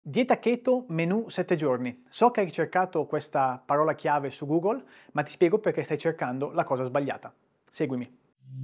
Dieta keto, menù 7 giorni. So che hai ricercato questa parola chiave su Google, ma ti spiego perché stai cercando la cosa sbagliata. Seguimi.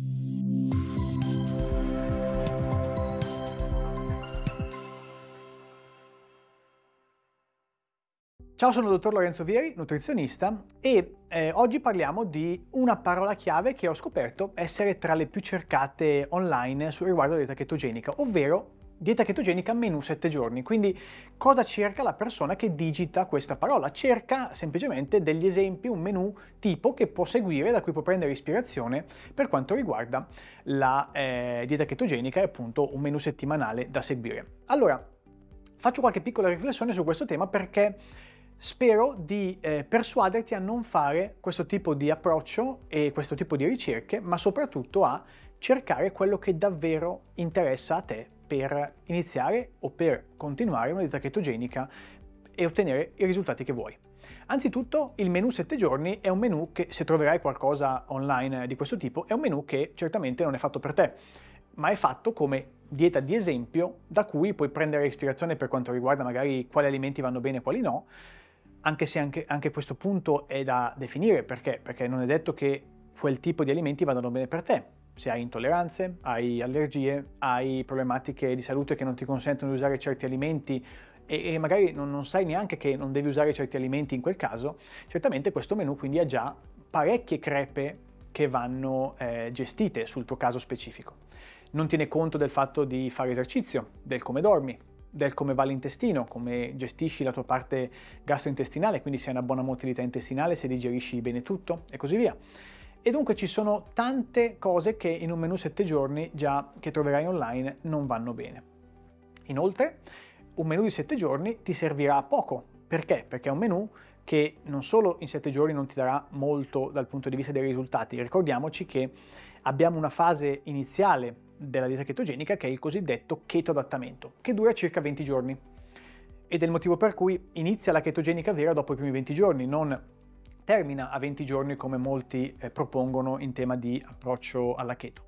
Ciao, sono il dottor Lorenzo Vieri, nutrizionista e oggi parliamo di una parola chiave che ho scoperto essere tra le più cercate online riguardo alla dieta chetogenica, ovvero dieta chetogenica menù 7 giorni. Quindi cosa cerca la persona che digita questa parola? Cerca semplicemente degli esempi, un menù tipo che può seguire, da cui può prendere ispirazione per quanto riguarda la dieta chetogenica e appunto un menù settimanale da seguire. Allora, faccio qualche piccola riflessione su questo tema perché spero di persuaderti a non fare questo tipo di approccio e questo tipo di ricerche, ma soprattutto a cercare quello che davvero interessa a te per iniziare o per continuare una dieta chetogenica e ottenere i risultati che vuoi. Anzitutto, il menù 7 giorni è un menù che, se troverai qualcosa online di questo tipo, è un menù che certamente non è fatto per te, ma è fatto come dieta di esempio da cui puoi prendere ispirazione per quanto riguarda magari quali alimenti vanno bene e quali no, anche se anche questo punto è da definire, perché non è detto che quel tipo di alimenti vadano bene per te. Se hai intolleranze, hai allergie, hai problematiche di salute che non ti consentono di usare certi alimenti e magari non sai neanche che non devi usare certi alimenti in quel caso, certamente questo menù quindi ha già parecchie crepe che vanno gestite sul tuo caso specifico. Non tiene conto del fatto di fare esercizio, del come dormi, del come va l'intestino, come gestisci la tua parte gastrointestinale, quindi se hai una buona motilità intestinale, se digerisci bene tutto e così via. E dunque ci sono tante cose che in un menù 7 giorni già che troverai online non vanno bene. Inoltre, un menù di 7 giorni ti servirà a poco. Perché? Perché è un menù che non solo in 7 giorni non ti darà molto dal punto di vista dei risultati, ricordiamoci che abbiamo una fase iniziale della dieta chetogenica che è il cosiddetto keto adattamento, che dura circa 20 giorni. Ed è il motivo per cui inizia la chetogenica vera dopo i primi 20 giorni, non termina a 20 giorni come molti propongono in tema di approccio alla keto.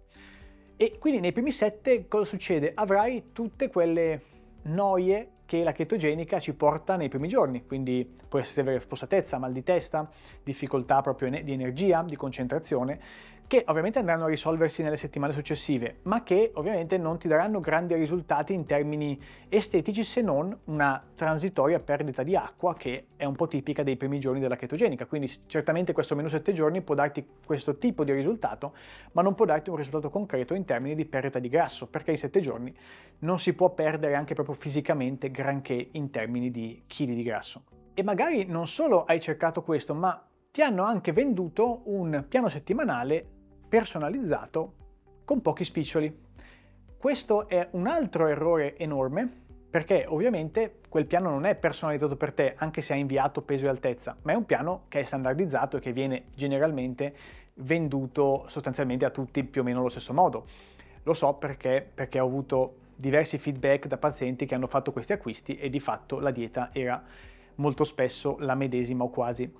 E quindi nei primi 7 cosa succede? Avrai tutte quelle noie che la chetogenica ci porta nei primi giorni, quindi può essere spossatezza, mal di testa, difficoltà proprio di energia, di concentrazione, che ovviamente andranno a risolversi nelle settimane successive, ma che ovviamente non ti daranno grandi risultati in termini estetici se non una transitoria perdita di acqua che è un po' tipica dei primi giorni della chetogenica. Quindi certamente questo menù 7 giorni può darti questo tipo di risultato, ma non può darti un risultato concreto in termini di perdita di grasso, perché in 7 giorni non si può perdere anche proprio fisicamente granché in termini di chili di grasso. E magari non solo hai cercato questo, ma ti hanno anche venduto un piano settimanale personalizzato con pochi spiccioli. Questo è un altro errore enorme perché ovviamente quel piano non è personalizzato per te anche se ha inviato peso e altezza, ma è un piano che è standardizzato e che viene generalmente venduto sostanzialmente a tutti più o meno allo stesso modo. Lo so perché ho avuto diversi feedback da pazienti che hanno fatto questi acquisti e di fatto la dieta era molto spesso la medesima o quasi.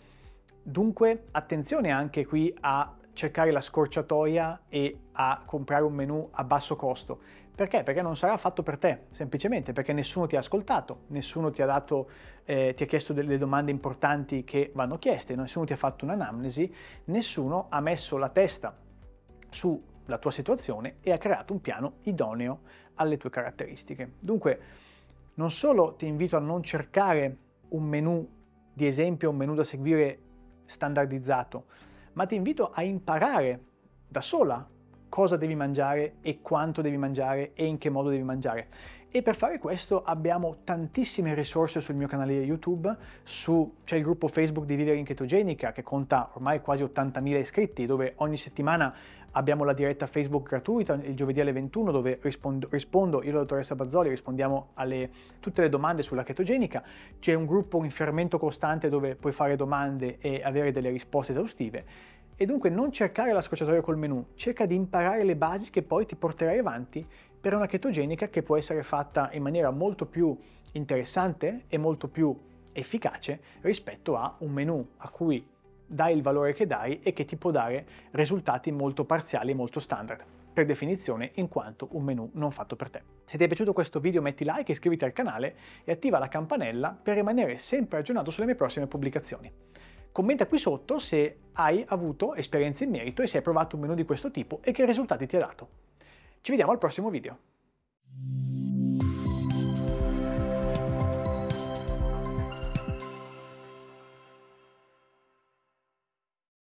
Dunque attenzione anche qui a cercare la scorciatoia e a comprare un menù a basso costo. Perché? Perché non sarà fatto per te, semplicemente perché nessuno ti ha ascoltato, nessuno ti ha dato, ti ha chiesto delle domande importanti che vanno chieste, nessuno ti ha fatto un'anamnesi, nessuno ha messo la testa sulla tua situazione e ha creato un piano idoneo alle tue caratteristiche. Dunque, non solo ti invito a non cercare un menù di esempio, un menù da seguire standardizzato, ma ti invito a imparare da sola cosa devi mangiare e quanto devi mangiare e in che modo devi mangiare. E per fare questo abbiamo tantissime risorse sul mio canale YouTube, c'è il gruppo Facebook di Vivere in Chetogenica che conta ormai quasi 80.000 iscritti, dove ogni settimana abbiamo la diretta Facebook gratuita il giovedì alle 21 dove rispondo io e la dottoressa Bazzoli, rispondiamo tutte le domande sulla chetogenica. C'è un gruppo in fermento costante dove puoi fare domande e avere delle risposte esaustive. E dunque non cercare la scorciatoia col menù, cerca di imparare le basi che poi ti porterai avanti per una chetogenica che può essere fatta in maniera molto più interessante e molto più efficace rispetto a un menù a cui dai il valore che dai e che ti può dare risultati molto parziali e molto standard. per definizione in quanto un menu non fatto per te. Se ti è piaciuto questo video metti like, iscriviti al canale e attiva la campanella per rimanere sempre aggiornato sulle mie prossime pubblicazioni. Commenta qui sotto se hai avuto esperienze in merito e se hai provato un menu di questo tipo e che risultati ti ha dato. Ci vediamo al prossimo video.